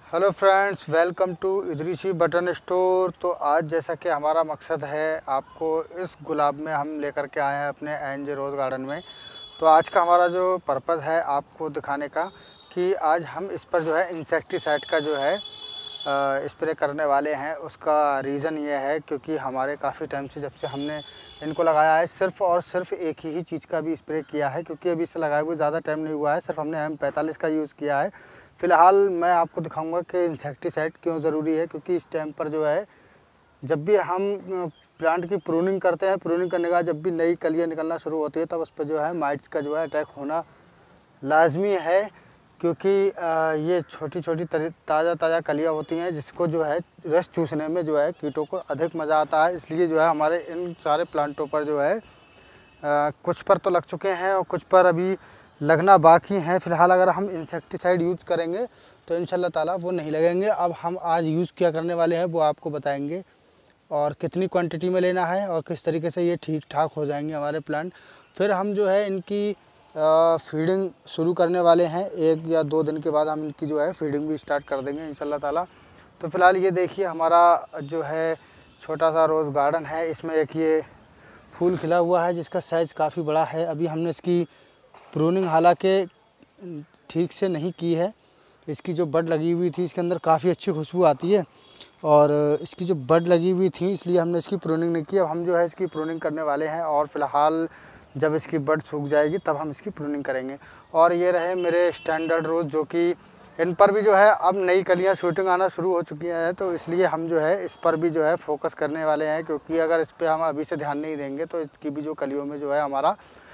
Hello friends, welcome to Idrisi button store. तो आज जैसा कि हमारा मकसद है, आपको इस गुलाब में हम लेकर के आए हैं अपने एनजे रोज़ गार्डन में। तो आज का हमारा जो पर्पज़ है आपको दिखाने का कि आज हम इस पर जो है इंसेक्टिसाइड का जो है स्प्रे करने वाले हैं। उसका रीज़न ये है क्योंकि हमारे काफ़ी टाइम से जब से हमने इनको लगाया है सिर्फ़ और सिर्फ एक ही चीज़ का भी स्प्रे किया है, क्योंकि अभी इसे लगाए हुए ज़्यादा टाइम नहीं हुआ है। सिर्फ हमने M45 का यूज़ किया है। फ़िलहाल मैं आपको दिखाऊंगा कि इंसेक्टिसाइड क्यों ज़रूरी है, क्योंकि इस टाइम पर जो है जब भी हम प्लांट की प्रूनिंग करते हैं, प्रूनिंग करने के बाद जब भी नई कलियाँ निकलना शुरू होती है तब उस पर जो है माइट्स का जो है अटैक होना लाजमी है। क्योंकि ये छोटी छोटी ताज़ा कलियाँ होती हैं जिसको जो है रस चूसने में जो है कीटों को अधिक मज़ा आता है। इसलिए जो है हमारे इन सारे प्लांटों पर जो है कुछ पर तो लग चुके हैं और कुछ पर अभी लगना बाकी हैं। फ़िलहाल अगर हम इंसेक्टिसाइड यूज़ करेंगे तो इंशाल्लाह ताला वो नहीं लगेंगे। अब हम आज यूज़ क्या करने वाले हैं वो आपको बताएंगे, और कितनी क्वांटिटी में लेना है और किस तरीके से ये ठीक ठाक हो जाएंगे हमारे प्लांट। फिर हम जो है इनकी फीडिंग शुरू करने वाले हैं। 1 या 2 दिन के बाद हम इनकी जो है फीडिंग भी स्टार्ट कर देंगे इंशाल्लाह ताला। तो फ़िलहाल ये देखिए हमारा जो है छोटा सा रोज़ गार्डन है, इसमें एक ये फूल खिला हुआ है जिसका साइज़ काफ़ी बड़ा है। अभी हमने इसकी प्रूनिंग हालांकि ठीक से नहीं की है। इसकी जो बड लगी हुई थी इसके अंदर काफ़ी अच्छी खुशबू आती है, और इसकी जो बड लगी हुई थी इसलिए हमने इसकी प्रूनिंग नहीं की। अब हम जो है इसकी प्रूनिंग करने वाले हैं, और फ़िलहाल जब इसकी बड सूख जाएगी तब हम इसकी प्रूनिंग करेंगे। और ये रहे मेरे स्टैंडर्ड रोज़, जो कि इन पर भी जो है अब नई कलियाँ शूटिंग आना शुरू हो चुकी हैं। तो इसलिए हम जो है इस पर भी जो है फोकस करने वाले हैं, क्योंकि अगर इस पर हम अभी से ध्यान नहीं देंगे तो इसकी भी जो कलियों में जो है हमारा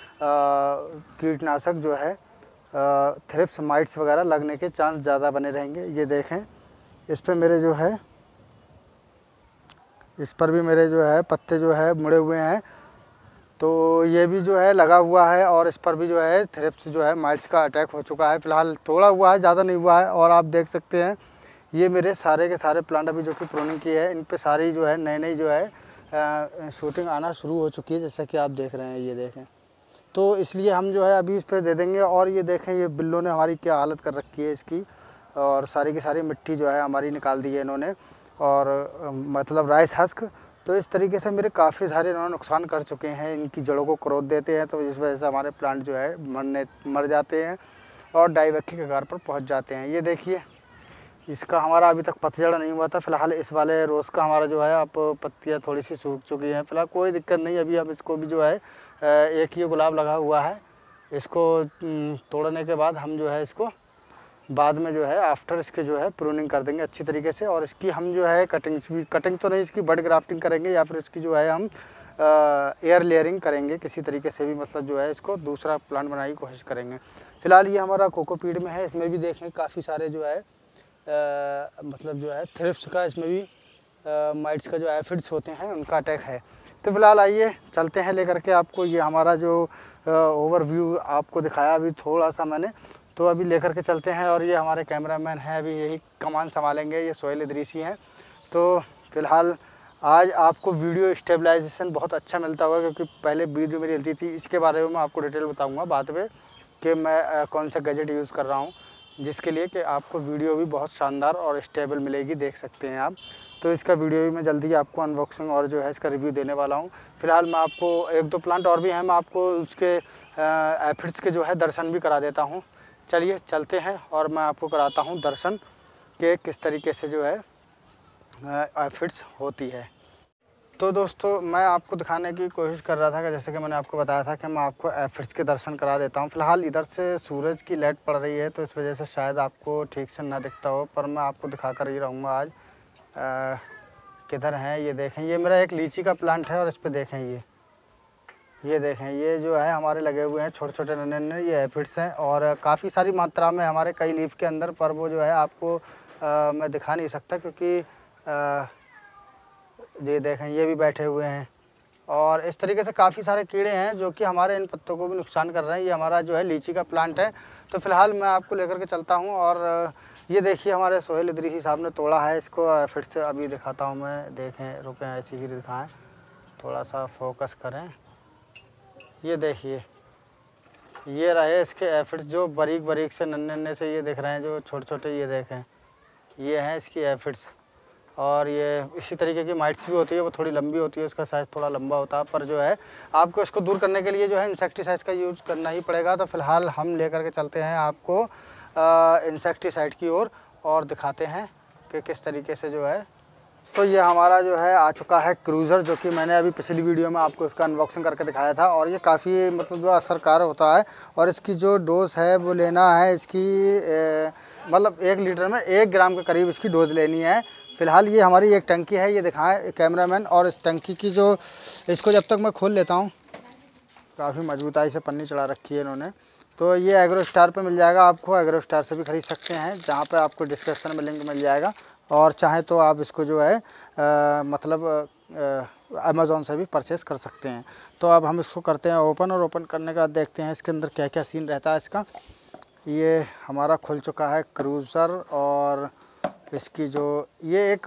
कीटनाशक जो है थ्रिप्स माइट्स वगैरह लगने के चांस ज़्यादा बने रहेंगे। ये देखें इस पर मेरे जो है इस पर भी मेरे जो है पत्ते जो है मुड़े हुए हैं, तो ये भी जो है लगा हुआ है, और इस पर भी जो है थ्रिप्स जो है माइट्स का अटैक हो चुका है। फ़िलहाल थोड़ा हुआ है, ज़्यादा नहीं हुआ है। और आप देख सकते हैं ये मेरे सारे के सारे प्लांट अभी जो कि प्रूनिंग की है, इन पे सारी जो है नई जो है शूटिंग आना शुरू हो चुकी है, जैसा कि आप देख रहे हैं। ये देखें, तो इसलिए हम जो है अभी इस पर दे देंगे। और ये देखें ये बिल्लों ने हमारी क्या हालत कर रखी है इसकी, और सारी की सारी मिट्टी जो है हमारी निकाल दी है इन्होंने, और मतलब राइस हस्क। तो इस तरीके से मेरे काफ़ी सारे इन्होंने नुकसान कर चुके हैं। इनकी जड़ों को क्रोध देते हैं, तो इस वजह से हमारे प्लांट जो है मर जाते हैं और डाइवैक की कगार पर पहुंच जाते हैं। ये देखिए इसका हमारा अभी तक पतझड़ नहीं हुआ था। फ़िलहाल इस वाले रोज़ का हमारा जो है अब पत्तियाँ थोड़ी सी सूख चुकी हैं। फ़िलहाल कोई दिक्कत नहीं, अभी अब इसको भी जो है एक ही गुलाब लगा हुआ है। इसको तोड़ने के बाद हम जो है इसको बाद में जो है आफ्टर इसके जो है प्रूनिंग कर देंगे अच्छी तरीके से, और इसकी हम जो है कटिंग तो नहीं, इसकी बड ग्राफ्टिंग करेंगे, या फिर इसकी जो है हम एयर लेयरिंग करेंगे किसी तरीके से भी, मतलब जो है इसको दूसरा प्लांट बनाने की कोशिश करेंगे। फ़िलहाल ये हमारा कोकोपीट में है, इसमें भी देखें काफ़ी सारे जो है मतलब जो है थ्रिप्स का, इसमें भी माइट्स का जो एफिड्स होते हैं उनका अटैक है। तो फ़िलहाल आइए चलते हैं लेकर के आपको। ये हमारा जो ओवरव्यू आपको दिखाया अभी थोड़ा सा मैंने, तो अभी लेकर के चलते हैं। और ये हमारे कैमरामैन हैं, अभी यही कमान संभालेंगे, ये सोहेल इदरीसी हैं। तो फ़िलहाल आज आपको वीडियो स्टेबलाइजेशन बहुत अच्छा मिलता होगा, क्योंकि पहले वीडियो मेरी हिलती थी। इसके बारे में मैं आपको डिटेल बताऊँगा बाद में कि मैं कौन सा गैजेट यूज़ कर रहा हूँ, जिसके लिए कि आपको वीडियो भी बहुत शानदार और स्टेबल मिलेगी, देख सकते हैं आप। तो इसका वीडियो भी मैं जल्दी आपको अनबॉक्सिंग और जो है इसका रिव्यू देने वाला हूँ। फ़िलहाल मैं आपको 1-2 प्लांट और भी हैं, मैं आपको उसके एफिड्स के जो है दर्शन भी करा देता हूँ। चलिए चलते हैं और मैं आपको कराता हूँ दर्शन कि किस तरीके से जो है एफिड्स होती है। तो दोस्तों मैं आपको दिखाने की कोशिश कर रहा था कि जैसे कि मैंने आपको बताया था कि मैं आपको एफिड्स के दर्शन करा देता हूं। फ़िलहाल इधर से सूरज की लाइट पड़ रही है, तो इस वजह से शायद आपको ठीक से ना दिखता हो, पर मैं आपको दिखा कर ही रहूँगा आज। किधर हैं ये देखें, ये मेरा एक लीची का प्लांट है, और इस पर देखें ये देखें ये जो है हमारे लगे हुए हैं छोटे छोटे नन्हे, ये एफिड्स हैं, और काफ़ी सारी मात्रा में हमारे कई लीफ के अंदर, पर वो जो है आपको मैं दिखा नहीं सकता, क्योंकि ये देखें ये भी बैठे हुए हैं। और इस तरीके से काफ़ी सारे कीड़े हैं जो कि हमारे इन पत्तों को भी नुकसान कर रहे हैं। ये हमारा जो है लीची का प्लांट है। तो फ़िलहाल मैं आपको लेकर के चलता हूँ, और ये देखिए हमारे सोहेल इदरीसी साहब ने तोड़ा है इसको। फिर से अभी दिखाता हूँ मैं, देखें रुकें, ऐसे ही दिखाएँ, थोड़ा सा फोकस करें। ये देखिए ये रहे इसके एफिड्स, जो बारीक बारीक से नन्हे नन्हे से ये दिख रहे हैं, जो छोटे छोटे, ये देखें ये हैं इसकी एफिड्स। और ये इसी तरीके की माइट्स भी होती है, वो थोड़ी लंबी होती है, उसका साइज़ थोड़ा लंबा होता है, पर जो है आपको इसको दूर करने के लिए जो है इंसेक्टिसाइड का यूज़ करना ही पड़ेगा। तो फिलहाल हम लेकर के चलते हैं आपको इंसेक्टिसाइड की ओर और दिखाते हैं कि किस तरीके से जो है। तो ये हमारा जो है आ चुका है क्रूज़र, जो कि मैंने अभी पिछली वीडियो में आपको इसका अनबॉक्सिंग करके दिखाया था। और ये काफ़ी मतलब जो असरकार होता है, और इसकी जो डोज़ है वो लेना है इसकी मतलब 1 लीटर में 1 ग्राम के करीब इसकी डोज़ लेनी है। फ़िलहाल ये हमारी एक टंकी है, ये दिखाएं कैमरामैन। और इस टंकी की जो इसको जब तक मैं खोल लेता हूँ, काफ़ी मजबूताई से पन्नी चढ़ा रखी है इन्होंने। तो ये एग्रो स्टार पे मिल जाएगा आपको, एग्रो स्टार से भी खरीद सकते हैं, जहाँ पे आपको डिस्क्रिप्शन में लिंक मिल जाएगा। और चाहे तो आप इसको जो है मतलब अमेज़ॉन से भी परचेज़ कर सकते हैं। तो अब हम इसको करते हैं ओपन, और ओपन करने के बाद देखते हैं इसके अंदर क्या क्या सीन रहता है इसका। ये हमारा खुल चुका है क्रूज़र, और इसकी जो ये एक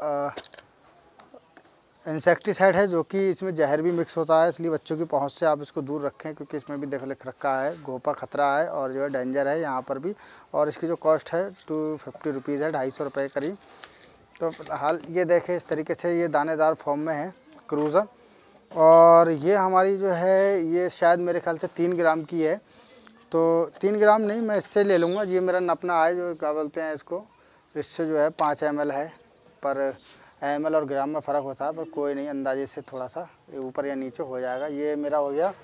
इंसेक्टिसाइड है, जो कि इसमें जहर भी मिक्स होता है, इसलिए बच्चों की पहुंच से आप इसको दूर रखें, क्योंकि इसमें भी लिख रखा है घोपा खतरा है, और जो है डेंजर है यहाँ पर भी। और इसकी जो कॉस्ट है 250 रुपीज़ है, 250 रुपये करीब। तो फिलहाल ये देखें इस तरीके से ये दानेदार फॉर्म में है क्रूज़र। और ये हमारी जो है ये शायद मेरे ख्याल से 3 ग्राम की है। तो 3 ग्राम नहीं, मैं इससे ले लूँगा, ये मेरा नपना है जो क्या बोलते हैं इसको, इससे जो है 5 ml है। पर ml और ग्राम में फ़र्क होता है, पर कोई नहीं, अंदाजे से थोड़ा सा ऊपर या नीचे हो जाएगा। ये मेरा हो गया,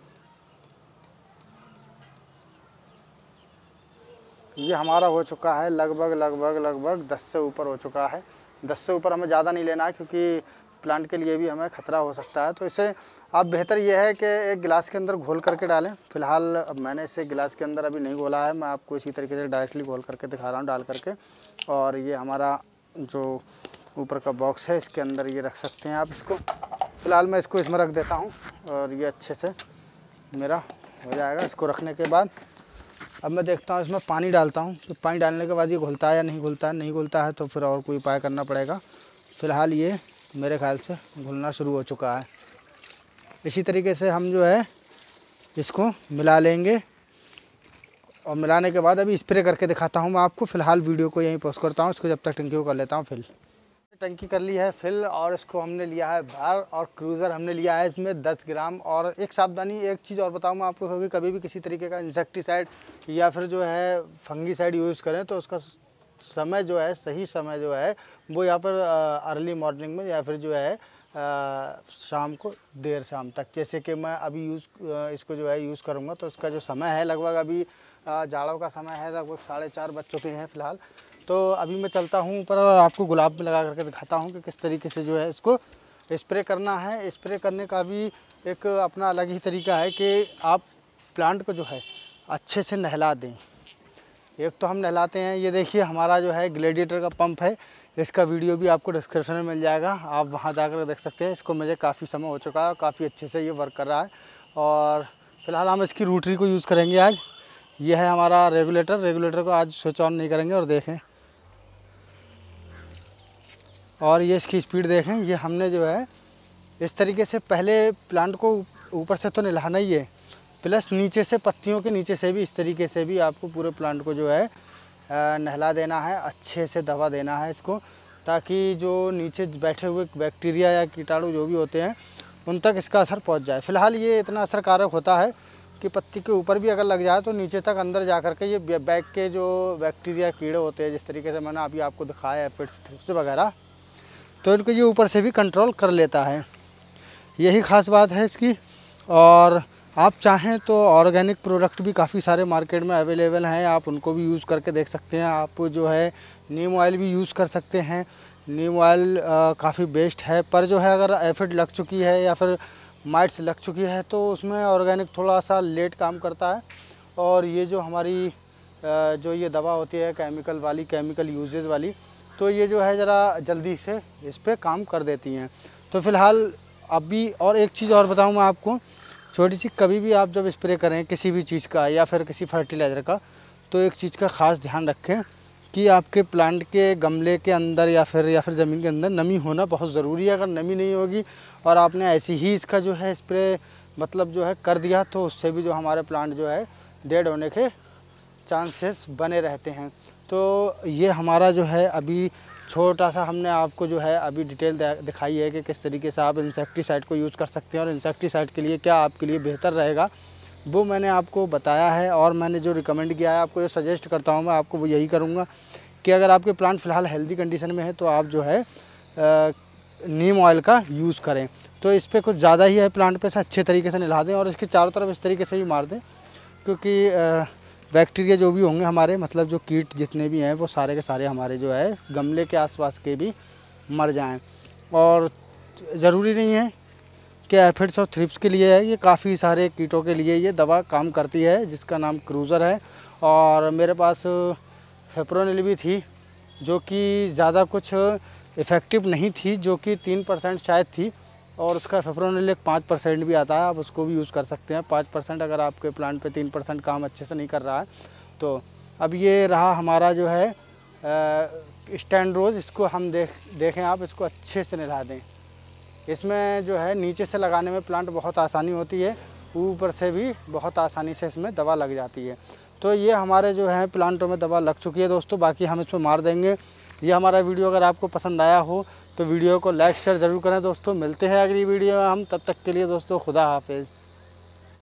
ये हमारा हो चुका है लगभग 10 से ऊपर हो चुका है। 10 से ऊपर हमें ज़्यादा नहीं लेना है, क्योंकि प्लांट के लिए भी हमें ख़तरा हो सकता है। तो इसे आप बेहतर ये है कि एक गिलास के अंदर घोल करके डालें। फ़िलहाल अब मैंने इसे गिलास के अंदर अभी नहीं घोला है, मैं आपको इसी तरीके से डायरेक्टली घोल करके दिखा रहा हूँ डाल करके। और ये हमारा जो ऊपर का बॉक्स है, इसके अंदर ये रख सकते हैं आप इसको। फ़िलहाल मैं इसको इसमें रख देता हूँ, और ये अच्छे से मेरा हो जाएगा। इसको रखने के बाद अब मैं देखता हूँ, इसमें पानी डालता हूँ, तो पानी डालने के बाद ये घुलता है या नहीं घुलता है। नहीं घुलता है तो फिर और कोई उपाय करना पड़ेगा। फ़िलहाल ये मेरे ख्याल से घुलना शुरू हो चुका है। इसी तरीके से हम जो है इसको मिला लेंगे, और मिलाने के बाद अभी स्प्रे करके दिखाता हूँ मैं आपको। फ़िलहाल वीडियो को यहीं पॉज करता हूँ, इसको जब तक टंकी को कर लेता हूँ फिल। टंकी कर ली है फिल, और इसको हमने लिया है बाहर, और क्रूज़र हमने लिया है इसमें 10 ग्राम। और एक सावधानी, एक चीज़ और बताऊँ मैं आपको, क्योंकि कभी भी किसी तरीके का इंसेक्टिसाइड या फिर जो है फंगीसाइड यूज़ करें, तो उसका समय जो है, सही समय जो है वो यहाँ पर अर्ली मॉर्निंग में, या फिर जो है शाम को देर शाम तक। जैसे कि मैं अभी इसको जो है यूज़ करूँगा, तो उसका जो समय है लगभग अभी जाड़ों का समय है, लगभग 4:30 बज चुके हैं फ़िलहाल। तो अभी मैं चलता हूँ ऊपर, और आपको गुलाब में लगा करके दिखाता हूँ कि किस तरीके से जो है इसको स्प्रे करना है। स्प्रे करने का भी एक अपना अलग ही तरीका है कि आप प्लांट को जो है अच्छे से नहला दें। एक तो हम नहलाते हैं, ये देखिए हमारा जो है ग्लेडिएटर का पंप है, इसका वीडियो भी आपको डिस्क्रिप्शन में मिल जाएगा, आप वहाँ जाकर देख सकते हैं। इसको मुझे काफ़ी समय हो चुका है, और काफ़ी अच्छे से ये वर्क कर रहा है। और फिलहाल हम इसकी रोटरी को यूज़ करेंगे आज। ये है हमारा रेगुलेटर को आज स्विच ऑन नहीं करेंगे। और देखें, और ये इसकी स्पीड देखें। ये हमने जो है इस तरीके से पहले प्लांट को ऊपर से तो नहलाना ही है, प्लस नीचे से, पत्तियों के नीचे से भी इस तरीके से भी आपको पूरे प्लांट को जो है नहला देना है, अच्छे से दवा देना है इसको, ताकि जो नीचे बैठे हुए बैक्टीरिया या कीटाणु जो भी होते हैं उन तक इसका असर पहुंच जाए। फ़िलहाल ये इतना असरकारक होता है कि पत्ती के ऊपर भी अगर लग जाए तो नीचे तक अंदर जा कर के ये बैग के जो बैक्टीरिया कीड़े होते हैं, जिस तरीके से मैंने अभी आपको दिखाया है, एफिड्स, थ्रिप्स वगैरह, तो इनको ये ऊपर से भी कंट्रोल कर लेता है। यही ख़ास बात है इसकी। और आप चाहें तो ऑर्गेनिक प्रोडक्ट भी काफ़ी सारे मार्केट में अवेलेबल हैं, आप उनको भी यूज़ करके देख सकते हैं। आप जो है नीम ऑयल भी यूज़ कर सकते हैं, नीम ऑयल काफ़ी बेस्ट है। पर जो है अगर एफिड लग चुकी है या फिर माइट्स लग चुकी है, तो उसमें ऑर्गेनिक थोड़ा सा लेट काम करता है। और ये जो हमारी जो ये दवा होती है केमिकल यूजेज वाली, तो ये जो है ज़रा जल्दी से इस पर काम कर देती हैं। तो फ़िलहाल अभी और एक चीज़ और बताऊँ मैं आपको, छोटी सी, कभी भी आप जब स्प्रे करें किसी भी चीज़ का या फिर किसी फर्टिलाइज़र का, तो एक चीज़ का ख़ास ध्यान रखें कि आपके प्लांट के गमले के अंदर या फिर ज़मीन के अंदर नमी होना बहुत ज़रूरी है। अगर नमी नहीं होगी और आपने ऐसे ही इसका जो है स्प्रे मतलब जो है कर दिया, तो उससे भी जो हमारे प्लांट जो है डेड होने के चांसेस बने रहते हैं। तो ये हमारा जो है अभी छोटा सा हमने आपको जो है अभी डिटेल दिखाई है कि किस तरीके से आप इंसेक्टिसाइड को यूज़ कर सकते हैं और इंसेक्टिसाइड के लिए क्या आपके लिए बेहतर रहेगा वो मैंने आपको बताया है। और मैंने जो रिकमेंड किया है आपको, जो सजेस्ट करता हूँ मैं आपको, वो यही करूँगा कि अगर आपके प्लांट फ़िलहाल हेल्दी कंडीशन में है तो आप जो है नीम ऑयल का यूज़ करें। तो इस पर कुछ ज़्यादा ही है प्लांट पे से अच्छे तरीके से नहला दें और इसके चारों तरफ इस तरीके से भी मार दें, क्योंकि बैक्टीरिया जो भी होंगे हमारे, मतलब जो कीट जितने भी हैं वो सारे के सारे हमारे जो है गमले के आसपास के भी मर जाएं। और ज़रूरी नहीं है कि एफिड्स और थ्रिप्स के लिए है, ये काफ़ी सारे कीटों के लिए ये दवा काम करती है जिसका नाम क्रूज़र है। और मेरे पास फिप्रोनिल भी थी जो कि ज़्यादा कुछ इफ़ेक्टिव नहीं थी, जो कि 3% शायद थी, और उसका फिप्रोनिल 5% भी आता है, आप उसको भी यूज़ कर सकते हैं। 5% अगर आपके प्लांट पे 3% काम अच्छे से नहीं कर रहा है तो। अब ये रहा हमारा जो है स्टैंड रोज़, इसको हम देखें आप, इसको अच्छे से नहला दें। इसमें जो है नीचे से लगाने में प्लांट बहुत आसानी होती है, ऊपर से भी बहुत आसानी से इसमें दवा लग जाती है। तो ये हमारे जो है प्लांटों में दवा लग चुकी है दोस्तों, बाकी हम इसमें मार देंगे। ये हमारा वीडियो अगर आपको पसंद आया हो तो वीडियो को लाइक शेयर ज़रूर करें दोस्तों। मिलते हैं अगली वीडियो में हम, तब तक के लिए दोस्तों खुदा हाफिज़।